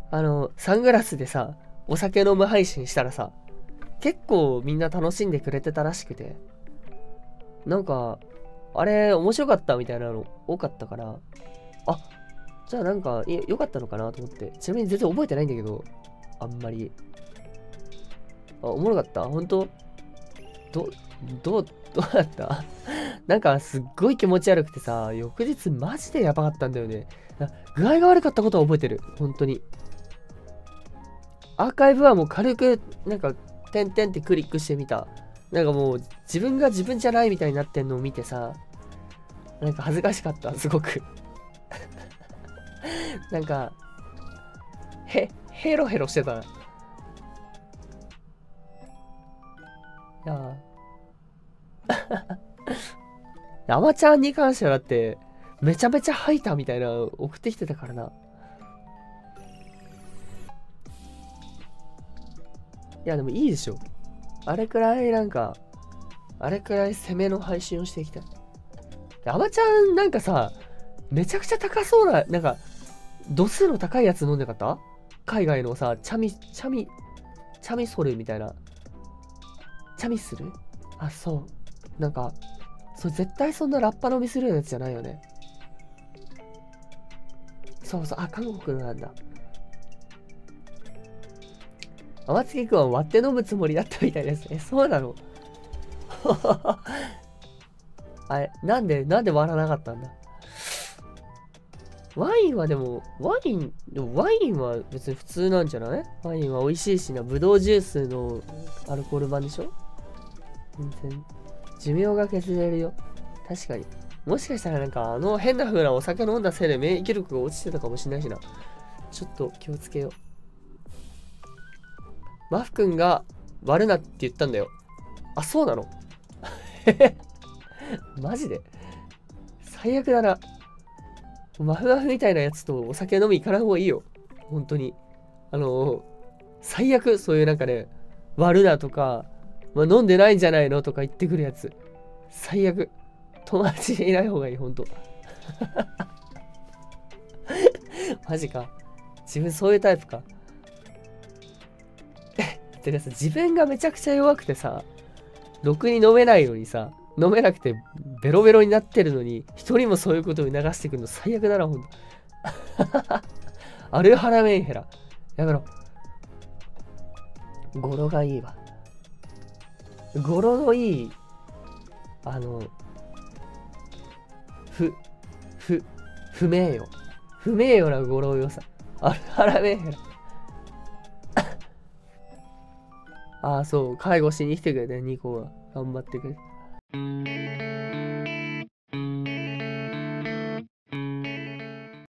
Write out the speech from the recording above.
サングラスでさ、お酒飲む配信したらさ、結構みんな楽しんでくれてたらしくて、なんか、あれ面白かったみたいなの多かったから、あ、じゃあなんか、良かったのかなと思って。ちなみに全然覚えてないんだけど、あんまり。おもろかった本当ど、どうだったなんかすっごい気持ち悪くてさ、翌日マジでやばかったんだよね。具合が悪かったことは覚えてる。本当に。アーカイブはもう軽く、なんか、点々ってクリックしてみた。なんかもう、自分が自分じゃないみたいになってんのを見てさ、なんか恥ずかしかった、すごく。なんか、ヘロヘロしてた。いやアマちゃんに関してはだって、めちゃめちゃ吐いたみたいな送ってきてたからな。いや、でもいいでしょ。あれくらいなんか、あれくらい攻めの配信をしていきたい。アマちゃんなんかさ、めちゃくちゃ高そうな、なんか、度数の高いやつ飲んでなかった？海外のさ、チャミソルみたいな。チャミする？あ、そう。なんか、そう、絶対そんなラッパ飲みするようなやつじゃないよね。そうそう、あ、韓国のなんだ。天月くんは割って飲むつもりだったみたいです。そうなの？あれ、なんで割らなかったんだ？ワインはでも、ワインは別に普通なんじゃない？ワインは美味しいしな。ブドウジュースのアルコール版でしょ？全然。寿命が削れるよ。確かに。もしかしたらなんか変な風なお酒飲んだせいで免疫力が落ちてたかもしれないしな。ちょっと気をつけよう。マフ君が割るなって言ったんだよ。あ、そうなの？マジで最悪だな。マフマフみたいなやつとお酒飲み行かない方がいいよ。本当に。最悪、そういうなんかね、割るなとか、飲んでないんじゃないのとか言ってくるやつ。最悪。友達でいない方がいい、ほんと。マジか。自分そういうタイプか。てかさ、自分がめちゃくちゃ弱くてさ、ろくに飲めないのにさ、飲めなくてベロベロになってるのに、一人もそういうことを流してくるの最悪だな、ほんと。アルハラメンヘラ。やめろ。語呂がいいわ。語呂のいい、あの、ふ、不名誉。不名誉な語呂良さ。アルハラメンヘラ。ああ、そう、介護しに来てくれて、ニコが頑張ってくれて。